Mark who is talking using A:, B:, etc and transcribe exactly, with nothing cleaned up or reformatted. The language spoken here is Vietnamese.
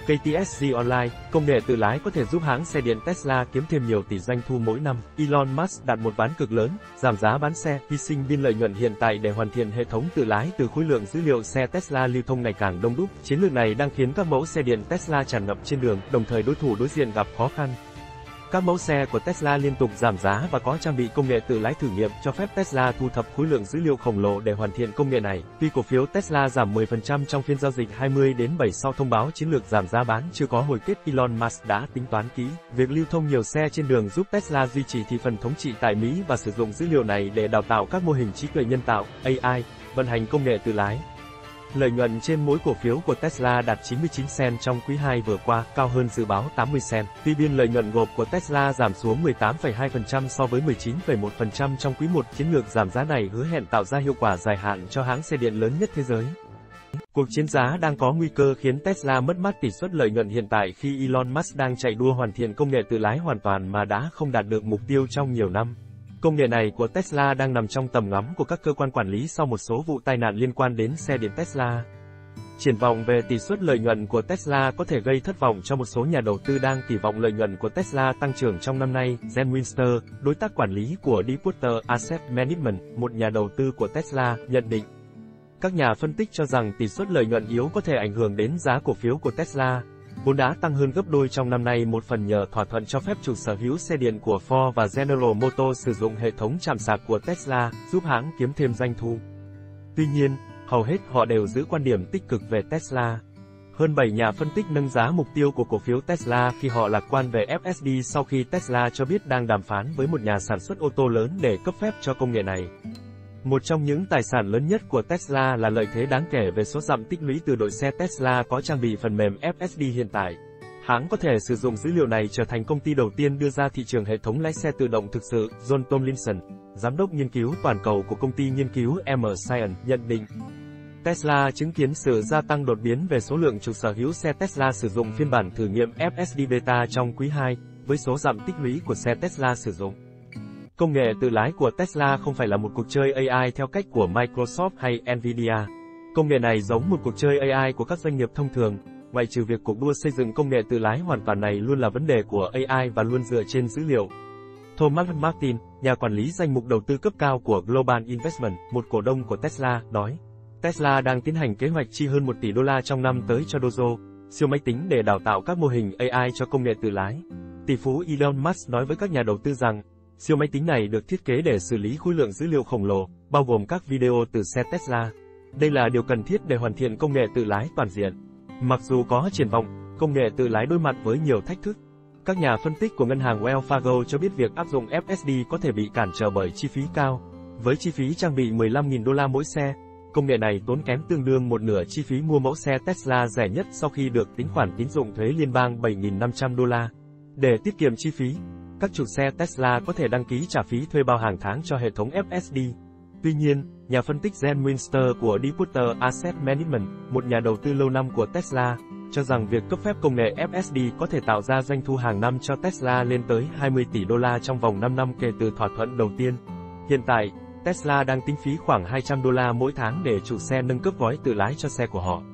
A: ca tê ét giê Online, công nghệ tự lái có thể giúp hãng xe điện Tesla kiếm thêm nhiều tỷ doanh thu mỗi năm. Elon Musk đặt một ván cực lớn, giảm giá bán xe, hy sinh biên lợi nhuận hiện tại để hoàn thiện hệ thống tự lái từ khối lượng dữ liệu xe Tesla lưu thông ngày càng đông đúc. Chiến lược này đang khiến các mẫu xe điện Tesla tràn ngập trên đường, đồng thời đối thủ đối diện gặp khó khăn. Các mẫu xe của Tesla liên tục giảm giá và có trang bị công nghệ tự lái thử nghiệm, cho phép Tesla thu thập khối lượng dữ liệu khổng lồ để hoàn thiện công nghệ này. Tuy cổ phiếu Tesla giảm mười phần trăm trong phiên giao dịch hai mươi đến bảy sau thông báo chiến lược giảm giá bán chưa có hồi kết, Elon Musk đã tính toán kỹ. Việc lưu thông nhiều xe trên đường giúp Tesla duy trì thị phần thống trị tại Mỹ và sử dụng dữ liệu này để đào tạo các mô hình trí tuệ nhân tạo, A I, vận hành công nghệ tự lái. Lợi nhuận trên mỗi cổ phiếu của Tesla đạt chín mươi chín cent trong quý hai vừa qua, cao hơn dự báo tám mươi cent. Tuy biên lợi nhuận gộp của Tesla giảm xuống mười tám phẩy hai phần trăm so với mười chín phẩy một phần trăm trong quý một, chiến lược giảm giá này hứa hẹn tạo ra hiệu quả dài hạn cho hãng xe điện lớn nhất thế giới. Cuộc chiến giá đang có nguy cơ khiến Tesla mất mát tỷ suất lợi nhuận hiện tại khi Elon Musk đang chạy đua hoàn thiện công nghệ tự lái hoàn toàn mà đã không đạt được mục tiêu trong nhiều năm. Công nghệ này của Tesla đang nằm trong tầm ngắm của các cơ quan quản lý sau một số vụ tai nạn liên quan đến xe điện Tesla. Triển vọng về tỷ suất lợi nhuận của Tesla có thể gây thất vọng cho một số nhà đầu tư đang kỳ vọng lợi nhuận của Tesla tăng trưởng trong năm nay. Jen Winster, đối tác quản lý của Deepwater Asset Management, một nhà đầu tư của Tesla, nhận định. Các nhà phân tích cho rằng tỷ suất lợi nhuận yếu có thể ảnh hưởng đến giá cổ phiếu của Tesla, vốn đã tăng hơn gấp đôi trong năm nay, một phần nhờ thỏa thuận cho phép chủ sở hữu xe điện của Ford và General Motors sử dụng hệ thống trạm sạc của Tesla, giúp hãng kiếm thêm doanh thu. Tuy nhiên, hầu hết họ đều giữ quan điểm tích cực về Tesla. Hơn bảy nhà phân tích nâng giá mục tiêu của cổ phiếu Tesla khi họ lạc quan về ép ét đê sau khi Tesla cho biết đang đàm phán với một nhà sản xuất ô tô lớn để cấp phép cho công nghệ này. Một trong những tài sản lớn nhất của Tesla là lợi thế đáng kể về số dặm tích lũy từ đội xe Tesla có trang bị phần mềm ép ét đê hiện tại. Hãng có thể sử dụng dữ liệu này trở thành công ty đầu tiên đưa ra thị trường hệ thống lái xe tự động thực sự. John Tomlinson, giám đốc nghiên cứu toàn cầu của công ty nghiên cứu M Science, nhận định. Tesla chứng kiến sự gia tăng đột biến về số lượng chủ sở hữu xe Tesla sử dụng phiên bản thử nghiệm ép ét đê Beta trong quý hai, với số dặm tích lũy của xe Tesla sử dụng. Công nghệ tự lái của Tesla không phải là một cuộc chơi A I theo cách của Microsoft hay Nvidia. Công nghệ này giống một cuộc chơi A I của các doanh nghiệp thông thường, ngoại trừ việc cuộc đua xây dựng công nghệ tự lái hoàn toàn này luôn là vấn đề của A I và luôn dựa trên dữ liệu. Thomas Martin, nhà quản lý danh mục đầu tư cấp cao của Global Investment, một cổ đông của Tesla, nói, Tesla đang tiến hành kế hoạch chi hơn một tỷ đô la trong năm tới cho Dojo, siêu máy tính để đào tạo các mô hình A I cho công nghệ tự lái. Tỷ phú Elon Musk nói với các nhà đầu tư rằng, siêu máy tính này được thiết kế để xử lý khối lượng dữ liệu khổng lồ, bao gồm các video từ xe Tesla. Đây là điều cần thiết để hoàn thiện công nghệ tự lái toàn diện. Mặc dù có triển vọng, công nghệ tự lái đối mặt với nhiều thách thức. Các nhà phân tích của ngân hàng Wells Fargo cho biết việc áp dụng ép ét đê có thể bị cản trở bởi chi phí cao. Với chi phí trang bị mười lăm nghìn đô la mỗi xe, công nghệ này tốn kém tương đương một nửa chi phí mua mẫu xe Tesla rẻ nhất sau khi được tính khoản tín dụng thuế liên bang bảy nghìn năm trăm đô la. Để tiết kiệm chi phí, các chủ xe Tesla có thể đăng ký trả phí thuê bao hàng tháng cho hệ thống ép ét đê. Tuy nhiên, nhà phân tích Jen Winster của Deepwater Asset Management, một nhà đầu tư lâu năm của Tesla, cho rằng việc cấp phép công nghệ ép ét đê có thể tạo ra doanh thu hàng năm cho Tesla lên tới hai mươi tỷ đô la trong vòng năm năm kể từ thỏa thuận đầu tiên. Hiện tại, Tesla đang tính phí khoảng hai trăm đô la mỗi tháng để chủ xe nâng cấp gói tự lái cho xe của họ.